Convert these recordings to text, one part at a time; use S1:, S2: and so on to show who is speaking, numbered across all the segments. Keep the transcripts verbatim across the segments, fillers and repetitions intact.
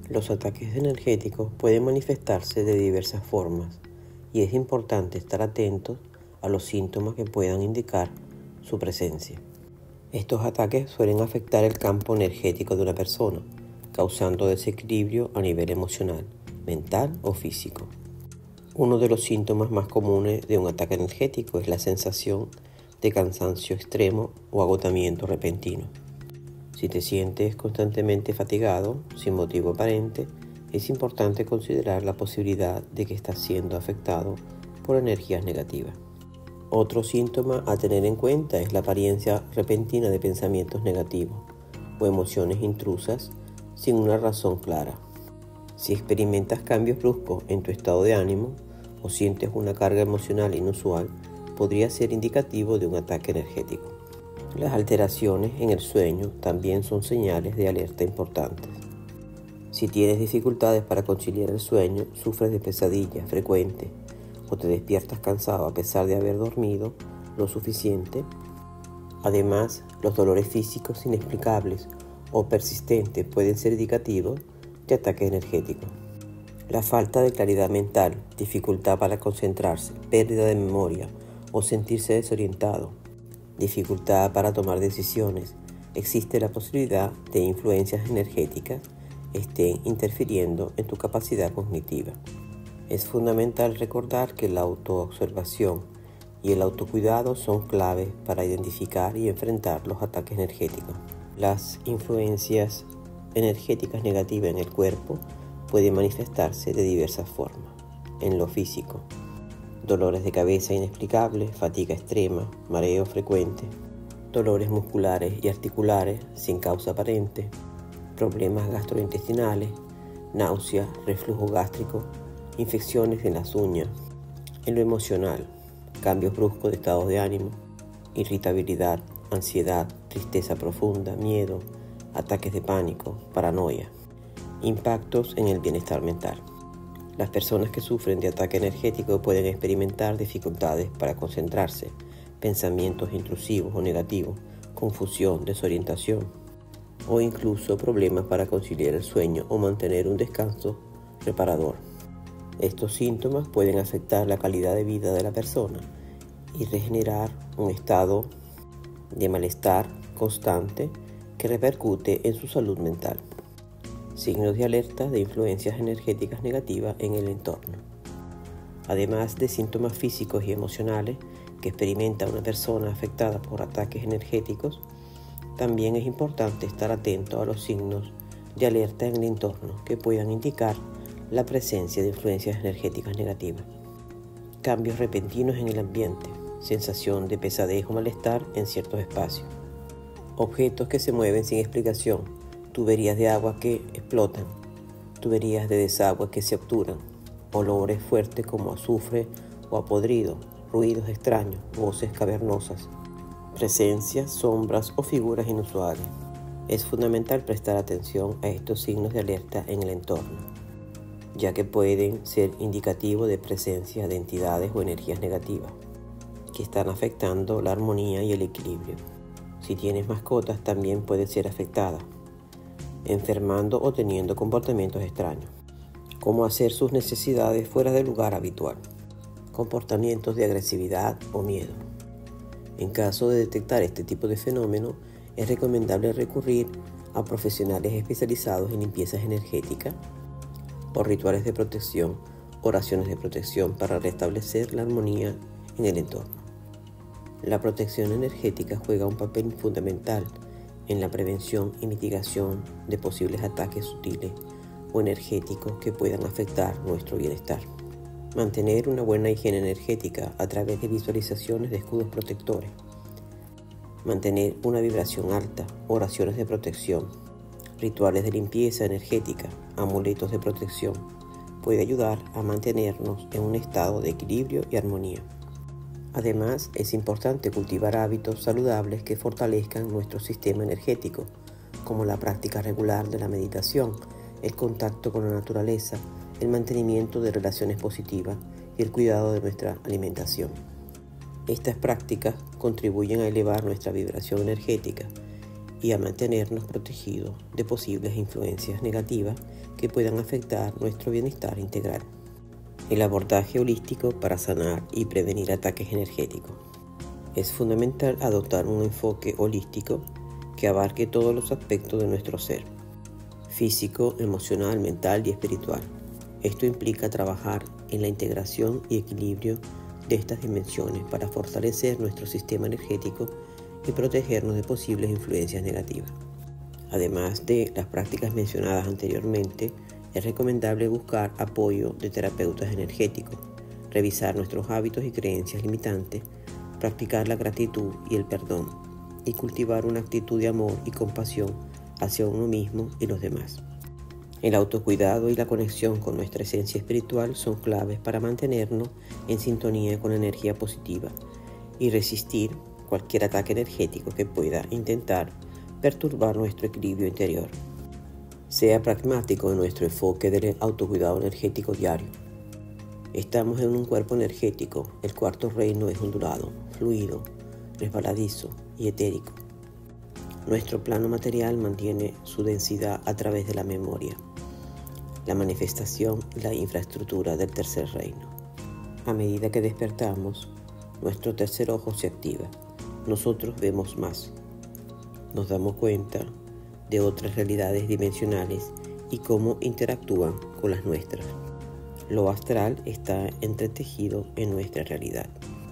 S1: Los ataques energéticos pueden manifestarse de diversas formas y es importante estar atentos a los síntomas que puedan indicar su presencia. Estos ataques suelen afectar el campo energético de una persona, causando desequilibrio a nivel emocional, mental o físico. Uno de los síntomas más comunes de un ataque energético es la sensación de cansancio extremo o agotamiento repentino. Si te sientes constantemente fatigado, sin motivo aparente, es importante considerar la posibilidad de que estás siendo afectado por energías negativas. Otro síntoma a tener en cuenta es la apariencia repentina de pensamientos negativos o emociones intrusas sin una razón clara. Si experimentas cambios bruscos en tu estado de ánimo o sientes una carga emocional inusual, podría ser indicativo de un ataque energético. Las alteraciones en el sueño también son señales de alerta importantes. Si tienes dificultades para conciliar el sueño, sufres de pesadillas frecuentes o te despiertas cansado a pesar de haber dormido lo suficiente. Además, los dolores físicos inexplicables o persistentes pueden ser indicativos de ataque energético. La falta de claridad mental, dificultad para concentrarse, pérdida de memoria o sentirse desorientado, dificultad para tomar decisiones, existe la posibilidad de influencias energéticas estén interfiriendo en tu capacidad cognitiva. Es fundamental recordar que la autoobservación y el autocuidado son claves para identificar y enfrentar los ataques energéticos. Las influencias energéticas negativas en el cuerpo pueden manifestarse de diversas formas. En lo físico, dolores de cabeza inexplicables, fatiga extrema, mareo frecuente, dolores musculares y articulares sin causa aparente, problemas gastrointestinales, náuseas, reflujo gástrico, infecciones en las uñas. En lo emocional, cambios bruscos de estado de ánimo, irritabilidad, ansiedad, tristeza profunda, miedo, ataques de pánico, paranoia. Impactos en el bienestar mental. Las personas que sufren de ataque energético pueden experimentar dificultades para concentrarse, pensamientos intrusivos o negativos, confusión, desorientación o incluso problemas para conciliar el sueño o mantener un descanso reparador. Estos síntomas pueden afectar la calidad de vida de la persona y regenerar un estado de malestar constante que repercute en su salud mental. Signos de alerta de influencias energéticas negativas en el entorno. Además de síntomas físicos y emocionales que experimenta una persona afectada por ataques energéticos, también es importante estar atento a los signos de alerta en el entorno que puedan indicar la presencia de influencias energéticas negativas. Cambios repentinos en el ambiente, sensación de pesadez o malestar en ciertos espacios. Objetos que se mueven sin explicación, tuberías de agua que explotan, tuberías de desagüe que se obturan, olores fuertes como azufre o a podrido, ruidos extraños, voces cavernosas, presencias, sombras o figuras inusuales. Es fundamental prestar atención a estos signos de alerta en el entorno, ya que pueden ser indicativos de presencia de entidades o energías negativas que están afectando la armonía y el equilibrio. Si tienes mascotas, también pueden ser afectadas, enfermando o teniendo comportamientos extraños, como hacer sus necesidades fuera del lugar habitual, comportamientos de agresividad o miedo. En caso de detectar este tipo de fenómeno, es recomendable recurrir a profesionales especializados en limpiezas energéticas o rituales de protección, oraciones de protección para restablecer la armonía en el entorno. La protección energética juega un papel fundamental en la prevención y mitigación de posibles ataques sutiles o energéticos que puedan afectar nuestro bienestar. Mantener una buena higiene energética a través de visualizaciones de escudos protectores. Mantener una vibración alta, oraciones de protección, rituales de limpieza energética, amuletos de protección, puede ayudar a mantenernos en un estado de equilibrio y armonía. Además, es importante cultivar hábitos saludables que fortalezcan nuestro sistema energético, como la práctica regular de la meditación, el contacto con la naturaleza, el mantenimiento de relaciones positivas y el cuidado de nuestra alimentación. Estas prácticas contribuyen a elevar nuestra vibración energética y a mantenernos protegidos de posibles influencias negativas que puedan afectar nuestro bienestar integral. El abordaje holístico para sanar y prevenir ataques energéticos. Es fundamental adoptar un enfoque holístico que abarque todos los aspectos de nuestro ser, físico, emocional, mental y espiritual. Esto implica trabajar en la integración y equilibrio de estas dimensiones para fortalecer nuestro sistema energético y protegernos de posibles influencias negativas. Además de las prácticas mencionadas anteriormente, es recomendable buscar apoyo de terapeutas energéticos, revisar nuestros hábitos y creencias limitantes, practicar la gratitud y el perdón, y cultivar una actitud de amor y compasión hacia uno mismo y los demás. El autocuidado y la conexión con nuestra esencia espiritual son claves para mantenernos en sintonía con la energía positiva y resistir cualquier ataque energético que pueda intentar perturbar nuestro equilibrio interior. Sea pragmático en nuestro enfoque del autocuidado energético diario. Estamos en un cuerpo energético. El cuarto reino es ondulado, fluido, resbaladizo y etérico. Nuestro plano material mantiene su densidad a través de la memoria, la manifestación y la infraestructura del tercer reino. A medida que despertamos, nuestro tercer ojo se activa. Nosotros vemos más. Nos damos cuenta de otras realidades dimensionales y cómo interactúan con las nuestras. Lo astral está entretejido en nuestra realidad.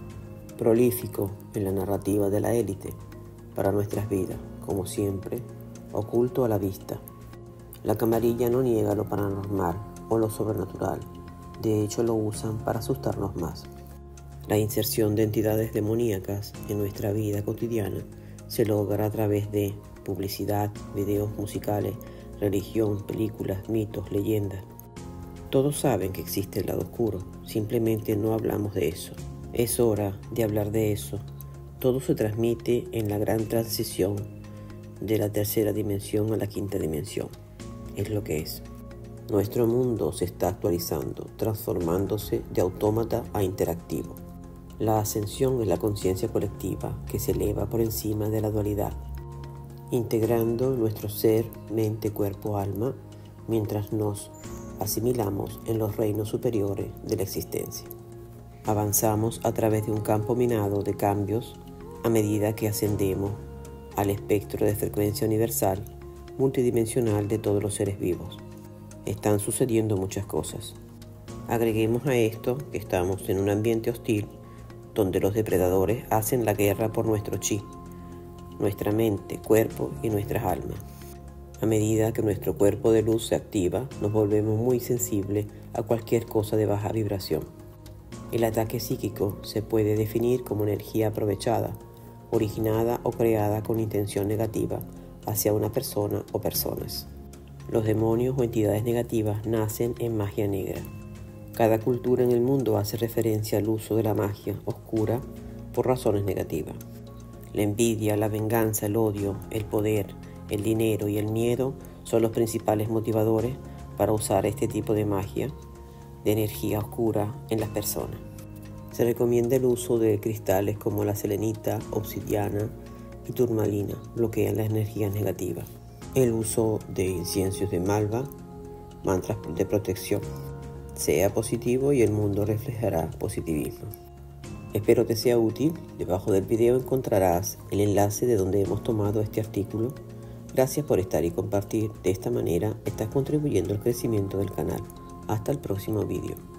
S1: Prolífico en la narrativa de la élite para nuestras vidas, como siempre, oculto a la vista. La camarilla no niega lo paranormal o lo sobrenatural, de hecho lo usan para asustarnos más. La inserción de entidades demoníacas en nuestra vida cotidiana se logra a través de publicidad, videos musicales, religión, películas, mitos, leyendas. Todos saben que existe el lado oscuro, simplemente no hablamos de eso. Es hora de hablar de eso. Todo se transmite en la gran transición de la tercera dimensión a la quinta dimensión. Es lo que es. Nuestro mundo se está actualizando, transformándose de autómata a interactivo. La ascensión es la conciencia colectiva que se eleva por encima de la dualidad, integrando nuestro ser, mente, cuerpo, alma, mientras nos asimilamos en los reinos superiores de la existencia. Avanzamos a través de un campo minado de cambios a medida que ascendemos al espectro de frecuencia universal multidimensional de todos los seres vivos. Están sucediendo muchas cosas. Agreguemos a esto que estamos en un ambiente hostil donde los depredadores hacen la guerra por nuestro chi, nuestra mente, cuerpo y nuestras almas. A medida que nuestro cuerpo de luz se activa, nos volvemos muy sensibles a cualquier cosa de baja vibración. El ataque psíquico se puede definir como energía aprovechada, originada o creada con intención negativa hacia una persona o personas. Los demonios o entidades negativas nacen en magia negra. Cada cultura en el mundo hace referencia al uso de la magia oscura por razones negativas. La envidia, la venganza, el odio, el poder, el dinero y el miedo son los principales motivadores para usar este tipo de magia, de energía oscura en las personas. Se recomienda el uso de cristales como la selenita, obsidiana y turmalina, bloquean las energías negativas. El uso de inciensos de malva, mantras de protección. Sea positivo y el mundo reflejará positivismo. Espero te sea útil. Debajo del video encontrarás el enlace de donde hemos tomado este artículo. Gracias por estar y compartir. De esta manera estás contribuyendo al crecimiento del canal. Hasta el próximo video.